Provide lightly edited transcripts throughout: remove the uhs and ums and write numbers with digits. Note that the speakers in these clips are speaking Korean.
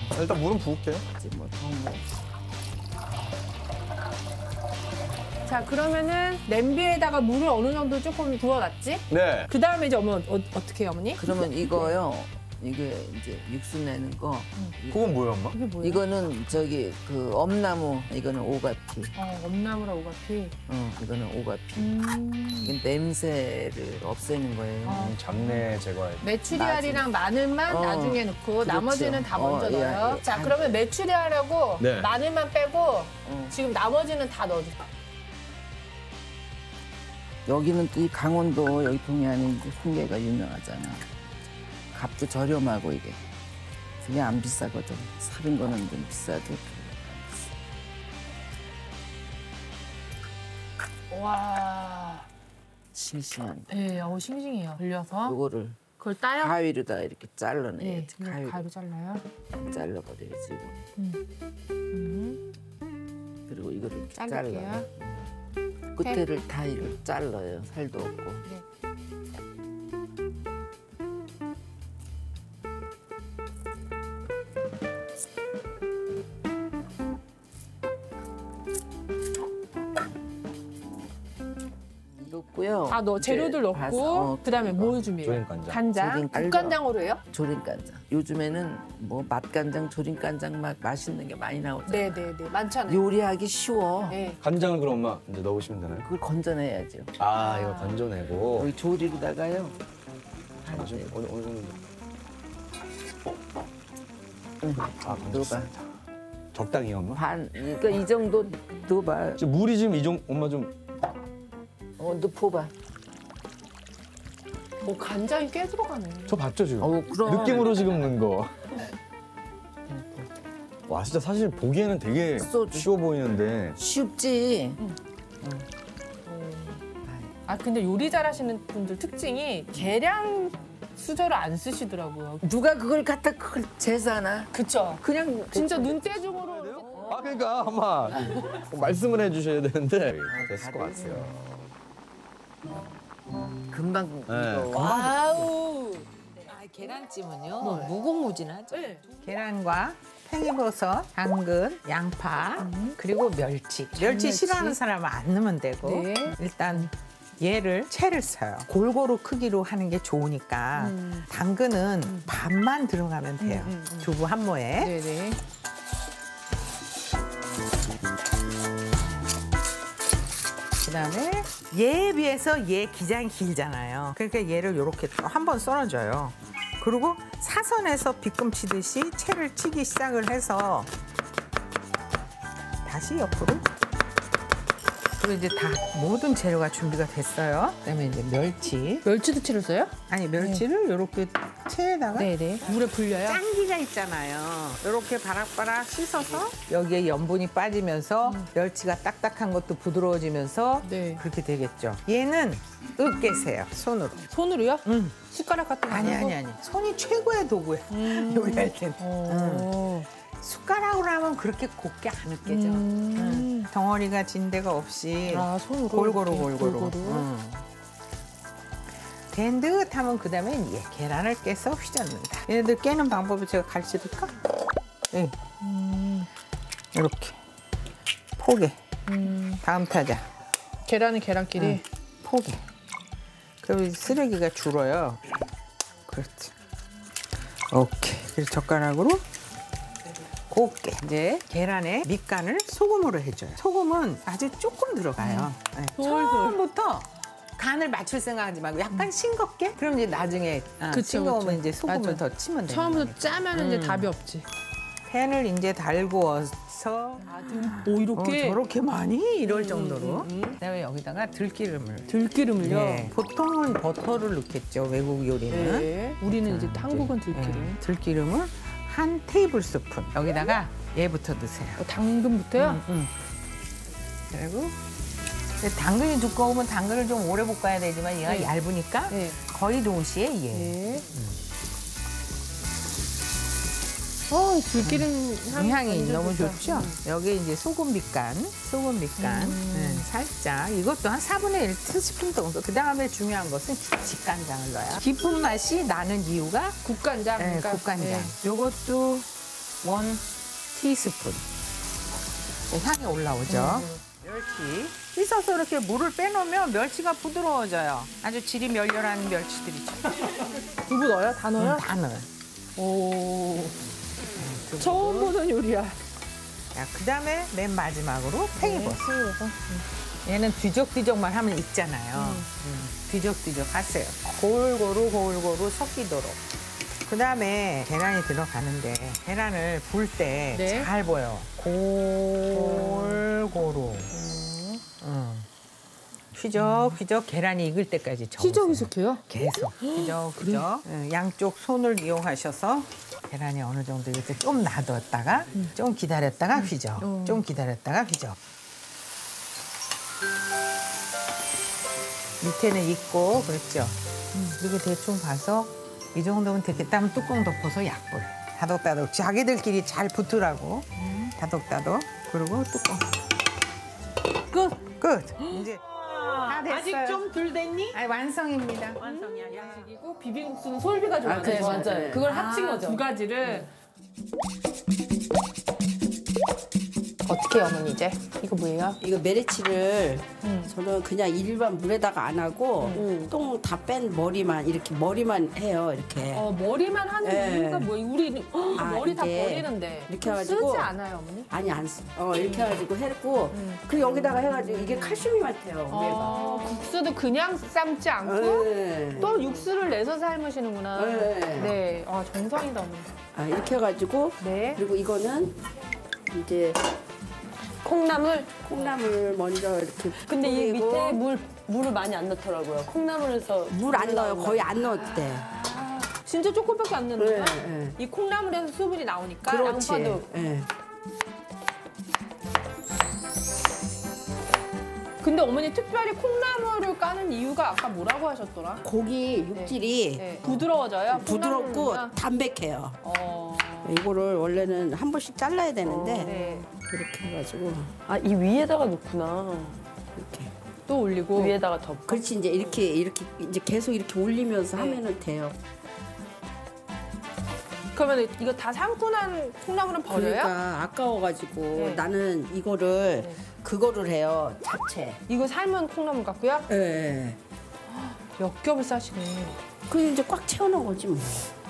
일단 물은 부을게요. 자, 그러면은 냄비에다가 물을 어느 정도 조금 부어놨지? 네. 그 다음에 이제 어떻게 해요, 어머니? 그러면 이거요. 이게 이제 육수 내는 거. 그건 뭐예요, 엄마? 이게 뭐예요? 이거는 저기 그 엄나무. 이거는 오가피. 엄나무랑 오가피. 이거는 오가피. 이게 냄새를 없애는 거예요. 잡내 제거할 때. 메추리알이랑 마늘만 나중에 넣고 그렇죠. 나머지는 다 먼저 예, 넣어요. 예. 자, 그러면 메추리알하고 네. 마늘만 빼고 지금 나머지는 다 넣어주세요. 여기는 또 이 강원도 여기 동해안에 이제 홍게가 유명하잖아. 값도 저렴하고 이게. 그게 안 비싸거든. 사는 거는 좀 비싸도. 와. 싱싱한. 네, 싱싱해요. 걸려서 요거를 그걸 따요? 가위로다 이렇게 네, 잘라내야지. 가위로 잘라요. 잘라버려야지. 그리고 이거를 이렇게 자를게요. 잘라요. 끝에를 다 이걸 잘라요. 살도 없고. 네. 넣고요. 다 넣어, 재료들 넣고 봐서, 그다음에 뭘 준비해요? 조림간장. 간장. 조림간장. 국간장으로 해요? 조림간장. 요즘에는 뭐 맛간장, 조림간장 막 맛있는 게 많이 나오잖아요. 네, 많잖아요. 요리하기 쉬워. 네. 간장을 그럼 엄마 이제 넣으시면 되나요? 그걸 건져내야죠. 아, 이거 건져내고. 여기 조리로다가요. 어느 정도. 아, 넣어봐. 건졌습니다. 적당히 엄마. 반, 그러니까 이 정도 넣어봐. 지금 물이 지금 이 정도 엄마 좀. 넣어봐. 간장이 꽤 들어가네. 저 봤죠 지금? 그럼. 느낌으로 지금 넣은 거. 와, 진짜 사실 보기에는 되게 소주. 쉬워 보이는데. 쉽지. 근데 요리 잘하시는 분들 특징이 계량 수저를 안 쓰시더라고요. 누가 그걸 갖다 그걸 재사나? 그쵸? 그냥 진짜 눈대중으로. 아, 그러니까 엄마 말씀을 해주셔야 되는데 됐을 것 같아요. 금방 네. 이거. 와우. 계란찜은요 무궁무진하죠. 네. 계란과 팽이버섯, 당근, 양파 그리고 멸치. 멸치 싫어하는 사람은 안 넣으면 되고 네. 일단 얘를 채를 써요. 골고루 크기로 하는 게 좋으니까 당근은 반만 들어가면 돼요. 두부 한 모에. 네네. 그다음에 얘에 비해서 얘 기장이 길잖아요. 그러니까 얘를 이렇게 또 한 번 썰어줘요. 그리고 사선에서 빗금 치듯이 채를 치기 시작을 해서 다시 옆으로. 그리고 이제 다 모든 재료가 준비가 됐어요. 그다음에 이제 멸치. 멸치도 채를 써요? 아니 멸치를 이렇게 채에다가 네네. 물에 불려요? 짱기가 있잖아요. 이렇게 바락바락 씻어서 여기에 염분이 빠지면서 멸치가 딱딱한 것도 부드러워지면서 네. 그렇게 되겠죠. 얘는 으깨세요, 손으로. 손으로요? 숟가락 같은 거? 아니. 손이 최고의 도구야, 요리할 때는. 숟가락으로 하면 그렇게 곱게 안 으깨져. 덩어리가 진 데가 없이 손으로? 골고루 이렇게 골고루. 골고루. 된 듯 하면 그다음에 얘 계란을 깨서 휘젓는다. 얘네들 깨는 방법을 제가 가르쳐 줄까? 네. 이렇게 포개. 다음 타자. 계란은 계란끼리. 포개. 그럼 쓰레기가 줄어요. 그렇지. 오케이. 그래서 젓가락으로 곱게 이제 계란에 밑간을 소금으로 해줘요. 소금은 아주 조금 들어가요. 네. 처음부터 간을 맞출 생각하지 말고 약간 싱겁게. 그럼 이제 나중에 그쵸, 싱거우면 그쵸. 이제 소금을 맞아. 더 치면 돼요. 처음부터 짜면 이제 답이 없지. 팬을 이제 달구어서 오, 이렇게? 저렇게 많이 이럴 정도로. 그다음에 여기다가 들기름을. 들기름을요? 네. 보통은 버터를 넣겠죠, 외국 요리는. 네. 우리는 이제 한국은 들기름. 네. 들기름을 한 테이블 스푼. 여기다가 얘부터 넣으세요. 당근부터요? 그리고 당근이 두꺼우면 당근을 좀 오래 볶아야 되지만 얘가 네. 얇으니까 네. 거의 동시에 얘. 네. 들기름 향이 완전 너무 좋다. 좋죠? 여기 이제 소금 밑간 네, 살짝. 이것도 한 4분의 1 티스푼 정도. 그 다음에 중요한 것은 직간장을 넣어요. 깊은 맛이 나는 이유가 국간장. 네, 그러니까, 국간장. 네. 요것도 원 티스푼. 향이 올라오죠. 멸치. 씻어서 이렇게 물을 빼놓으면 멸치가 부드러워져요. 아주 질이 멸렬한 멸치들이죠. 두부 넣어요? 다 넣어요? 다 넣어요. 오. 처음 보는 요리야. 자, 그다음에 맨 마지막으로 팽이버섯. 얘는 뒤적뒤적만 하면 익잖아요. 뒤적뒤적 하세요. 골고루 섞이도록. 그다음에 계란이 들어가는데 계란을 불 때 잘 네. 보여. 골고루. 휘적휘적 계란이 익을 때까지 저으세요. 휘적휘적해요? 계속 휘적휘적. 양쪽 손을 이용하셔서 계란이 어느 정도 이렇게 좀 놔뒀다가 좀 기다렸다가 휘적. 좀 기다렸다가 휘적. 밑에는 익고 그렇죠. 이렇게 대충 봐서 이 정도면 되겠다 하면 뚜껑 덮어서 약불. 다독다독 자기들끼리 잘 붙으라고. 다독다독. 그리고 뚜껑. 끝. 이제 다 됐어요. 아직 좀 덜 됐니? 아니, 완성입니다. 완성이야. 양식이고 비빔국수는 솔비가 좋아하는 그렇죠. 맞아요. 그걸 합친 거죠. 두 가지를. 어떻게 해요, 어머니 이제? 이거 뭐예요? 이거 메리치를 저는 그냥 일반 물에다가 안 하고 똥 다 뺀 머리만 이렇게 머리만 해요 이렇게. 머리만 하는 네. 이유가 뭐예요? 우리 머리 다 이게 버리는데. 이렇게 해가지고 쓰지 않아요, 어머니? 아니 안 써. 이렇게 해가지고 했고 그 여기다가 해가지고 이게 칼슘이 많대요 위에가. 국수도 그냥 삶지 않고 네. 또 육수를 내서 삶으시는구나. 네. 네. 정성이다, 어머니. 이렇게 해가지고 네. 그리고 이거는 이제 콩나물 먼저 이렇게. 근데 이 뿌리고 밑에 물을 많이 안 넣더라고요. 콩나물에서 물 안 넣어요. 거의 안 넣었대. 진짜 조금밖에 안 넣는 거야? 네. 이 콩나물에서 수분이 나오니까 그렇지. 양파도. 네. 근데 어머니 특별히 콩나물을 까는 이유가 아까 뭐라고 하셨더라? 고기 육질이 네. 부드러워져요? 부드럽고 콩나물보다? 담백해요. 어. 이거를 원래는 한 번씩 잘라야 되는데 네. 이렇게 해가지고 이 위에다가 놓구나. 이렇게. 또 올리고. 위에다가 덮고. 그렇지 이제 이렇게 이제 계속 이렇게 올리면서 하면은 돼요. 그러면 이거 다 삶고 난 콩나물은 버려요? 그러니까 아까워가지고 네. 나는 이거를 그거를 해요. 잡채. 이거 삶은 콩나물 같고요? 예. 몇 겹을 싸시네. 그 이제 꽉 채워놓은 거지 뭐.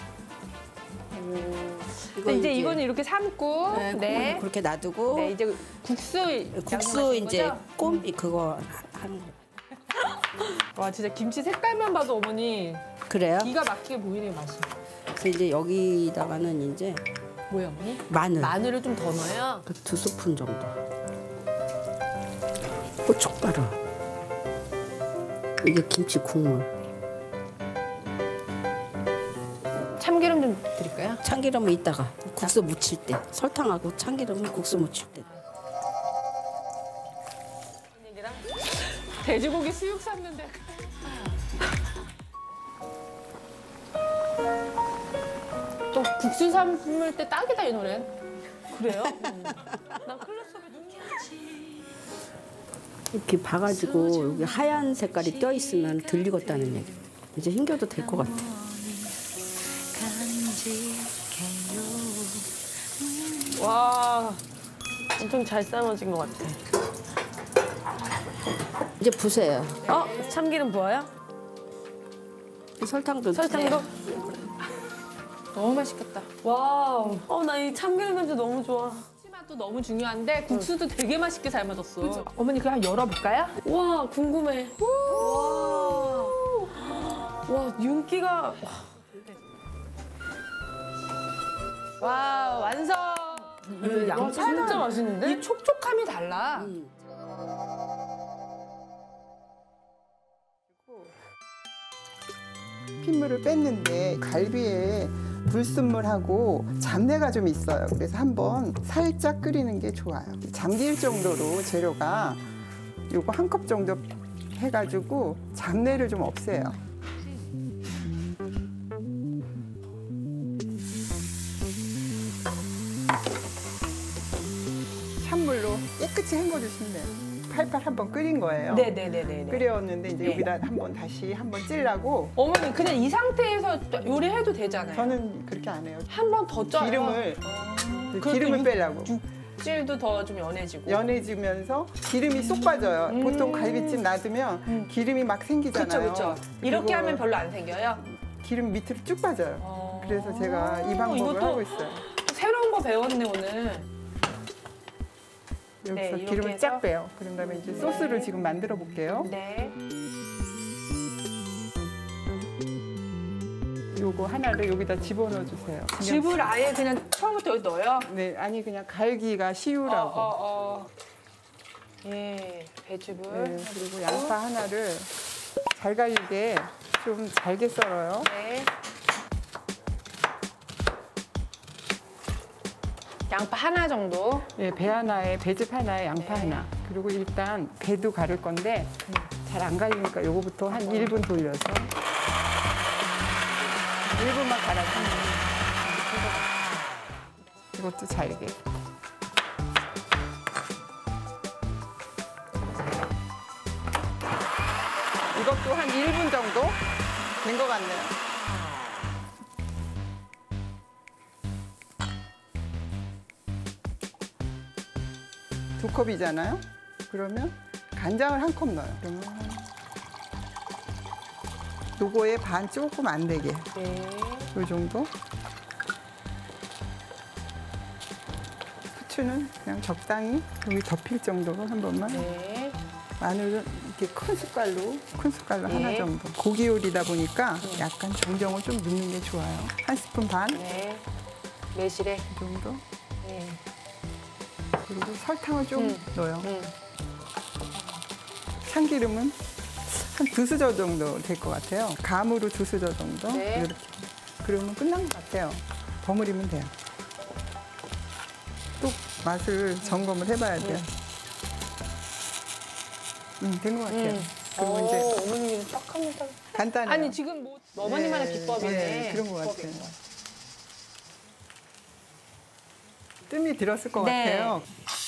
근데 이제 이거는 이렇게 삶고, 네, 콩을 그렇게 놔두고 네, 이제 국수 이제 거죠? 꼼비 그거 하는 거. 와, 진짜 김치 색깔만 봐도 어머니 그래요? 기가 막히게 보이네요, 맛이. 그래서 이제 여기다가는 이제 뭐예요, 어머니? 마늘. 마늘을 좀 더 넣어요? 2스푼 정도. 고춧가루. 이게 김치 국물. 참기름 좀 드릴까요? 참기름은 이따가 국수 무칠 때. 설탕하고 참기름은 국수 무칠 때. 돼지고기 수육 샀는데. 또 국수 삶을 때 딱이다, 이 노래는. 그래요? 난 클럽 속에 이렇게 봐가지고 여기 하얀 색깔이 껴 있으면 들리겠다는 얘기. 이제 흰겨도 될 것 같아. 와, 엄청 잘 삶아진 것 같아. 이제 부세요. 참기름 부어요? 설탕도. 설탕도? 너무 맛있겠다. 와우. 나 이 참기름 냄새 너무 좋아. 치맛도 너무 중요한데 국수도 되게 맛있게 삶아졌어. 어머니 그냥 열어볼까요? 와, 궁금해. 와, 윤기가. 와, 완성. 와, 진짜 맛있는데? 이 촉촉함이 달라. 핏물을 뺐는데 갈비에 불순물하고 잡내가 좀 있어요. 그래서 한번 살짝 끓이는 게 좋아요. 잠길 정도로 재료가 요거 한 컵 정도 해가지고 잡내를 좀 없애요. 찬물로 깨끗이 헹궈주시면 돼요. 팔팔 한번 끓인 거예요. 네네네네. 끓여왔는데 이제 네. 여기다 한번 다시 한번 찌려고. 어머니 그냥 이 상태에서 요리해도 되잖아요. 저는 그렇게 안 해요. 한 번 더 쪄요. 기름을 기름을 빼려고. 찔도 더 좀 연해지고. 연해지면서 기름이 쏙 빠져요. 보통 갈비찜 놔두면 기름이 막 생기잖아요. 그렇죠. 이렇게 그리고 하면 별로 안 생겨요? 기름 밑으로 쭉 빠져요. 그래서 제가 이 방법을 이것도 하고 있어요. 새로운 거 배웠네 오늘. 여기서 네, 이렇게 기름을 해서? 쫙 빼요. 그런 다음에 이제 소스를 지금 만들어 볼게요. 네. 요거 하나를 여기다 집어넣어 주세요. 즙을 아예 그냥 처음부터 여기 넣어요? 네, 아니 그냥 갈기가 쉬우라고. 예, 배즙을. 네, 그리고 양파 하나를 잘 갈리게 좀 잘게 썰어요. 네. 양파 하나 정도. 네, 배 하나에 배즙 하나에 양파 하나. 그리고 일단 배도 가를 건데 잘 안 갈리니까 요거부터 한 1분 돌려서 1분만 갈아주면 이것도 잘게. 이것도 한 1분 정도 된 것 같네요. 두 컵이잖아요. 그러면 간장을 한 컵 넣어요. 그러면 요거에 반 조금 안 되게. 네. 요 정도. 후추는 그냥 적당히 여기 덮일 정도로 한 번만. 네. 마늘은 이렇게 큰 숟갈로 하나 네. 정도. 고기 요리다 보니까 약간 정정을 좀 넣는 게 좋아요. 한 스푼 반 네. 매실에. 이 정도. 네. 그리고 설탕을 좀 넣어요. 음. 참기름은 한 2수저 정도 될 것 같아요. 감으로 2수저 정도. 네. 이렇게. 그러면 끝난 것 같아요. 버무리면 돼요. 또 맛을 점검을 해봐야 돼요. 된 것 같아요. 그리고 이제 어머님이 딱 합니다. 간단해요. 아니 지금 뭐 어머님만의 네, 비법이네. 네, 그런 것 같아요. 비법인 거. 뜸이 들었을 것 네. 같아요.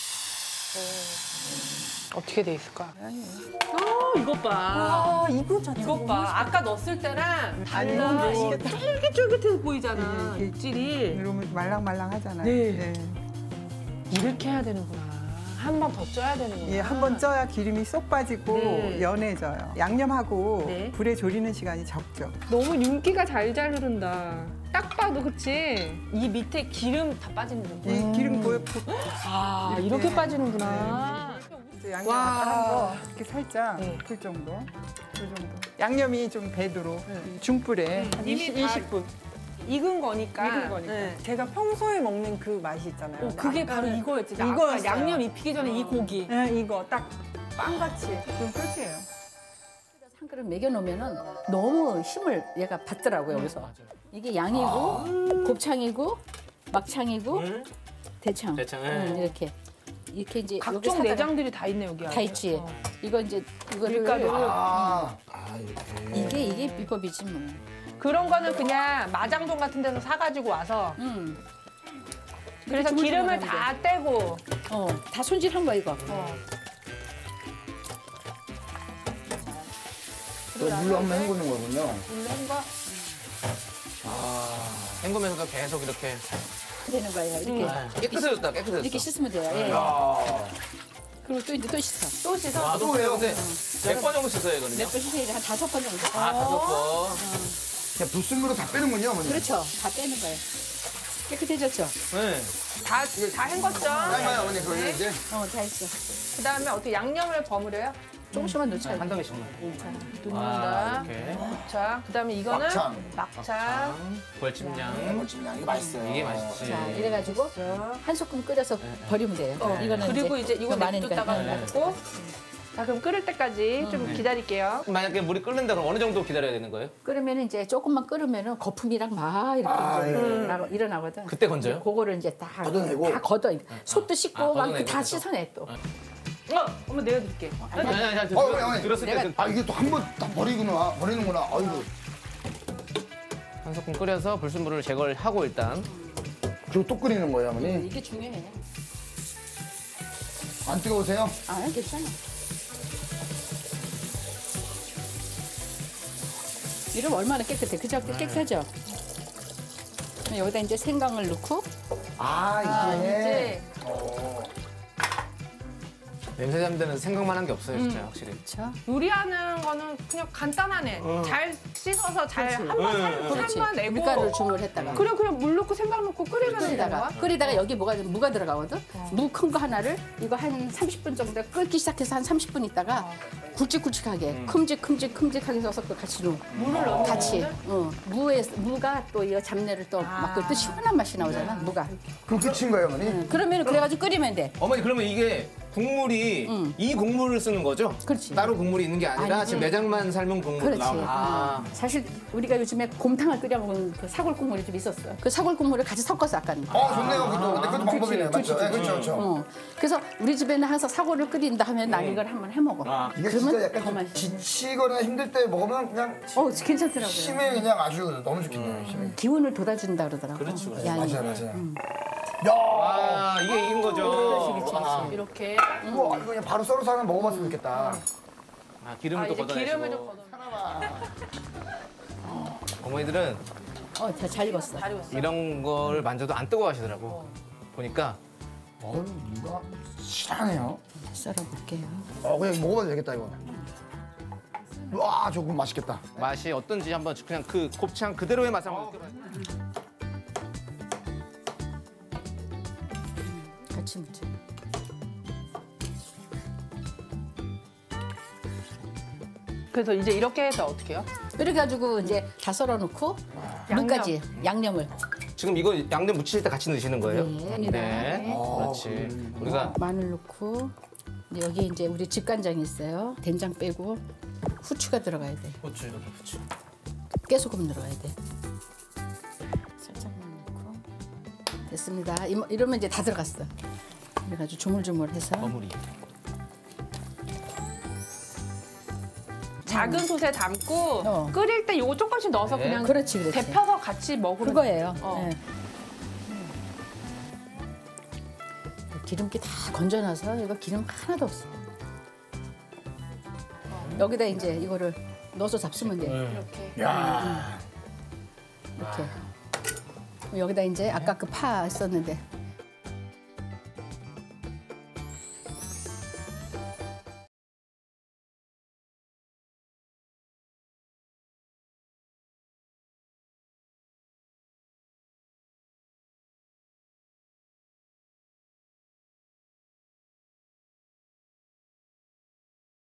어떻게 돼 있을까? 아니에요. 이것 봐. 아, 이거 자체 이것 봐. 아까 넣었을 때랑 아니, 달라. 이거 이게 쫄깃쫄깃해 보이잖아. 네, 육질이. 이러면 말랑말랑하잖아요. 네. 이렇게 해야 되는구나. 한 번 더 쪄야 되는구나. 예, 한 번 쪄야 기름이 쏙 빠지고 네. 연해져요. 양념하고 네. 불에 졸이는 시간이 적죠. 너무 윤기가 잘잘 흐른다. 딱 봐도 그치? 이 밑에 기름 다 빠지는구나. 이 기름 보여 아, 이렇게. 이렇게 빠지는구나. 양념 와. 한 거 이렇게 살짝 네. 풀 정도. 그 정도. 양념이 좀 배도록 중불에 한 이미 20분. 익은 거니까. 익은 거니까. 네, 제가 평소에 먹는 그 맛이 있잖아요. 그게 바로 이거였지. 아까 이거였어요. 양념 입히기 전에 이 고기. 네, 이거 딱 빵같이. 그럼 끝이에요. 한 그릇 먹여놓으면은 너무 힘을 얘가 받더라고요 여기서. 이게 양이고 곱창이고 막창이고 대창. 대창. 이렇게 이제 여기 각종 사다가 내장들이 다 있네 여기 안에. 다 있지. 이거 이제 이거를 밀가루를. 이게 비법이지 뭐. 그런 거는 그냥 마장동 같은 데서 사가지고 와서 그래서 기름을 다 떼고 다 손질한 거야 이거. 물로 한번 헹구는 거군요. 헹구면서도 계속 이렇게. 되는 거예요. 이렇게 깨끗해졌다, 깨끗해졌어. 이렇게 씻으면 돼요. 예. 그리고 또 이제 또 씻어. 또 씻어. 아, 또 해요? 근데 몇 번 정도 씻어야 되거든요? 몇번 씻어야 한 5번 정도. 아, 5번. 그냥 불순물로 다 빼는군요, 어머니. 그렇죠. 다 빼는 거예요. 깨끗해졌죠? 네. 다 헹궜죠. 잠깐만요, 어머니. 그거 이제 다 했어. 그다음에 어떻게 양념을 버무려요? 조금씩만 넣자. 한 덩이씩만. 넣는다. 이렇게. 자, 그다음에 이거는 막창. 벌침장. 이게 맛있어요. 이게 맛있지. 자, 이래가지고 한 소끔 끓여서 버리면 돼요. 이거는 그리고 이제 이거 좀 많으니까. 냅뒀다가 네. 먹고. 자, 그럼 끓을 때까지 좀 기다릴게요. 만약에 물이 끓는다 그럼 어느 정도 기다려야 되는 거예요? 끓으면 이제 조금만 끓으면 거품이랑 막 이렇게 이제 일어나거든. 그때 건져요? 그거를 이제 다 걷어내고? 다 걷어. 솥도 씻고 막 걷어내고 다 그래서? 씻어내 또. 엄마 내가 줄게. 아니, 어머니. 들었을 때 아, 이게 또 한 번 딱 버리는구나. 아이고. 한 소끔 끓여서 불순물을 제거를 하고 일단. 그리고 또 끓이는 거예요, 어머니? 이게 중요해. 안 뜨거우세요? 아, 괜찮아. 이러면 얼마나 깨끗해. 그죠? 깨끗하죠? 여기다 이제 생강을 넣고 아, 이게. 냄새 잡는 생각만 한 게 없어요, 진짜 확실히. 그렇죠. 요리하는 거는 그냥 간단하네. 잘 씻어서 잘 한번 내고. 밀가루를 주물했다가. 그래 그냥 물 넣고 생강 넣고 끓이면 되는 거야? 끓이다가 여기 무가 들어가거든. 무 큰 거 하나를 이거 한 30분 정도 끓기 시작해서 한 30분 있다가 굵직굵직하게 큼직하게 써서 그 같이 넣어. 물을 넣는 같이. 무가 또 이 잡내를 또 막 또 시원한 맛이 나오잖아. 무가. 그럼 끝인 거예요, 어머니? 그러면 그래가지고 끓이면 돼. 어머니 그러면 이게 국물이 이 국물을 쓰는 거죠? 그렇지. 따로 국물이 있는 게 아니라 아니지. 지금 내장만 삶은 국물로 그렇지. 나오는. 사실 우리가 요즘에 곰탕을 끓여 먹은 그 사골 국물이 좀 있었어. 그 사골 국물을 같이 섞어서 아까. 좋네요, 그것도. 근데 그것도 방법이네요, 맞죠? 네, 그렇죠, 그렇죠. 그래서 우리 집에는 항상 사골을 끓인다 하면 난 이걸 한번 해 먹어. 이게 진짜 약간 좀 지치거나 힘들 때 먹으면 그냥 괜찮더라고요. 힘에 그냥 아주 너무 좋겠네요, 힘이. 기운을 돋아준다 그러더라고. 그렇죠. 양이. 맞아요. 아, 이게 이긴 거죠. 이렇게. 우와, 이거 그냥 바로 썰어서 하나 먹어봤으면 좋겠다. 기름을 또 이제 기름을 좀 걷어내시고. 걷어. 어머니들은 잘 익었어. 이런 걸 만져도 안 뜨거워하시더라고. 보니까 이거 실하네요. 썰어볼게요. 그냥 먹어봐도 되겠다, 이거. 와, 저거 맛있겠다. 맛이 어떤지 한번 그냥 그 곱창 그대로의 맛을 한번 느껴봐요. 같이 묻혀. 그래서 이제 이렇게 해서 어떻게 해요? 그래가지고 이제 다 썰어놓고 물까지 양념을. 지금 이거 양념 무칠 때 같이 넣으시는 거예요? 네. 그렇지. 우리가 마늘 넣고 여기 이제 우리 집간장이 있어요. 된장 빼고 후추가 들어가야 돼. 후추 이렇게 후추. 깨소금 들어가야 돼. 살짝만 넣고 됐습니다. 이러면 이제 다 들어갔어. 그래가지고 조물조물해서 버무리. 작은 솥에 담고 끓일 때 요거 조금씩 넣어서 그냥 그렇지. 데펴서 같이 먹으면 그거예요. 어. 네. 기름기 다 건져놔서 이거 기름 하나도 없어. 여기다 이제 이거를 넣어서 잡수면 돼. 이렇게. 야, 이렇게. 여기다 이제 아까 그 파 있었는데